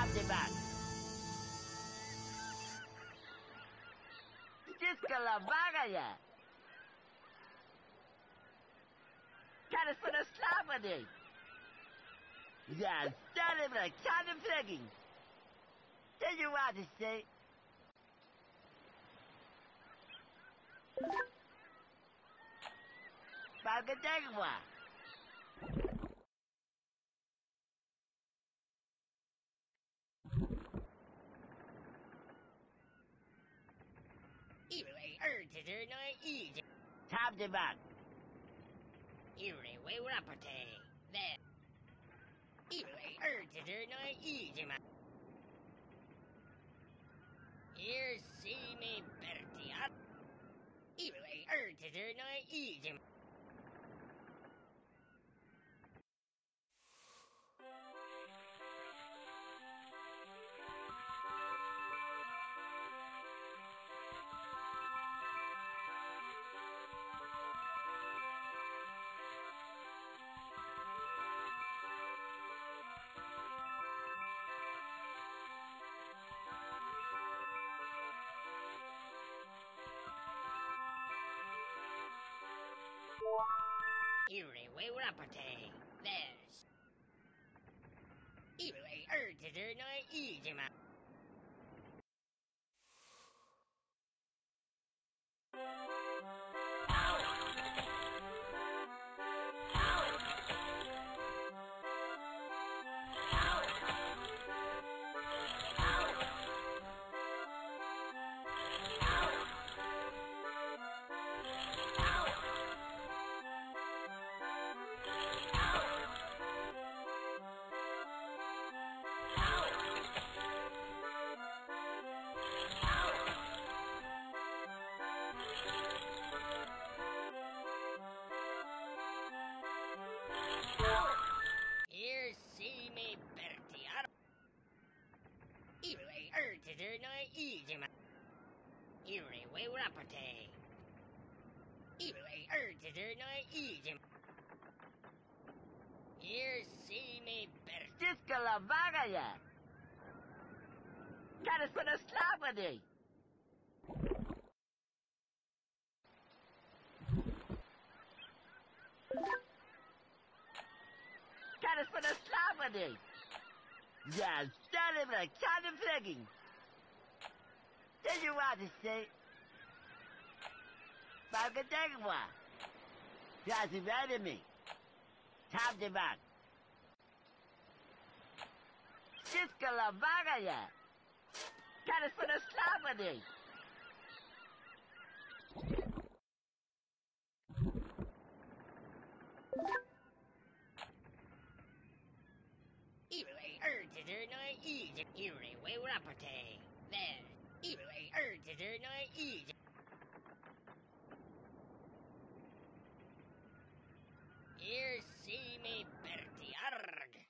de back. Ściska la bagaya. Kan es von der Slava nicht. Ja, stelle mir keine Fragen. Tell you what to say. Bagay Top the back. Way rapate. There. Here see me Bertie. Easy. Way rapate. There's. Easy. Here see me Bertie. Easy. Way rapate. Easy. Here see me Bertie. Ściska la bagaya. Kan es von der Slava nicht. Kan es von der Slava nicht. Ja, stelle mir keine Fragen. Tell you what to say. Bagay Ja, sie werden mich. Top the back. Ściska la bagaya. Kan es von der Slava nicht. Easy. Way rapate. There. Easy. Here see me Bertie. Arg.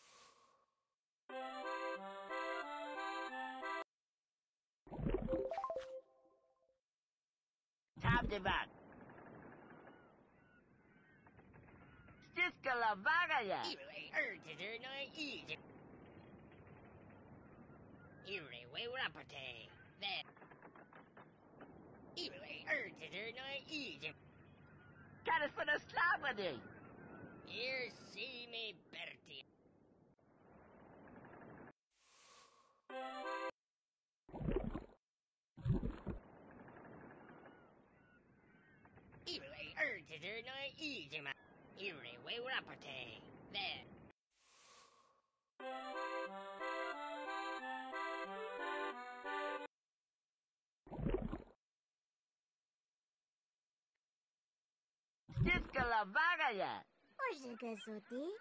Top the back. Ściska la bagaya. Easy. Way rapate. There. Easy. Kan es von der Slava nicht. Here see me Bertie. Easy. Way rapate. There. Ściska la bagaya. Hoje gazote.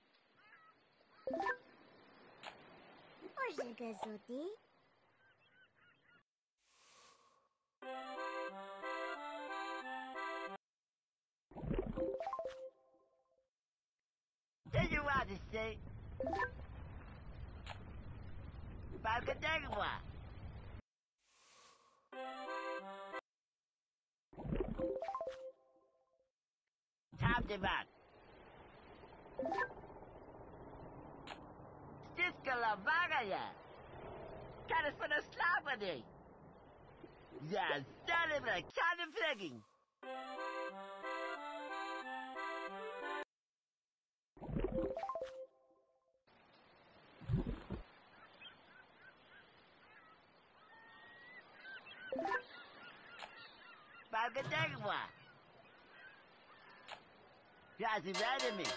Tell you what to say. Bagay Top the back. Ściska la bagaya. Caras para slapade. Ja, stelle mir keine Flegging. Bagedegwa. Ja, sie werden mich.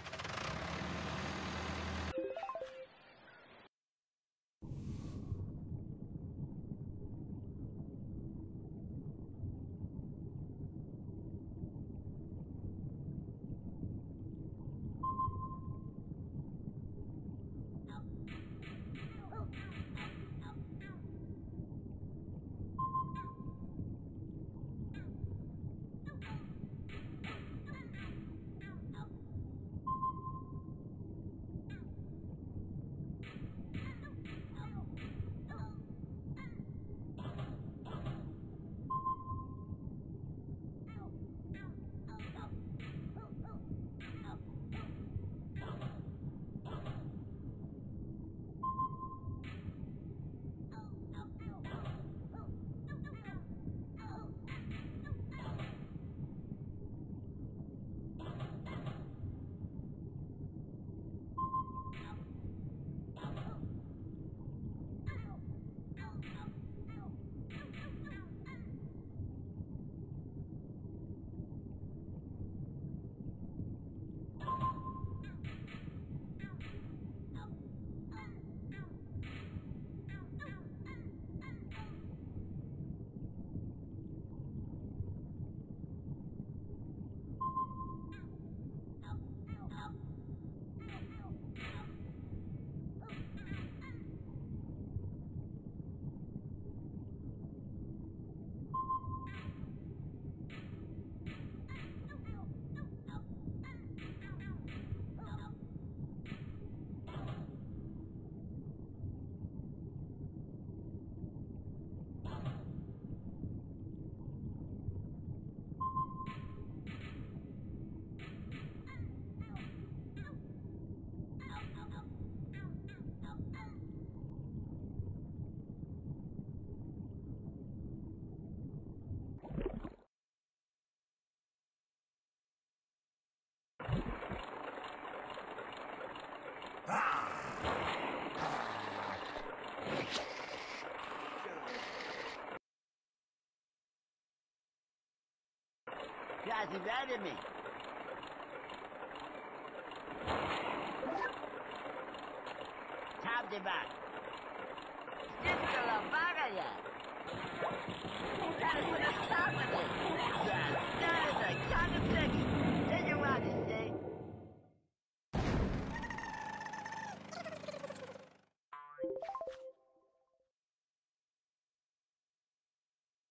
Ja, sie werden mich. Tap the back. Still la bagaya. Caras para slapade.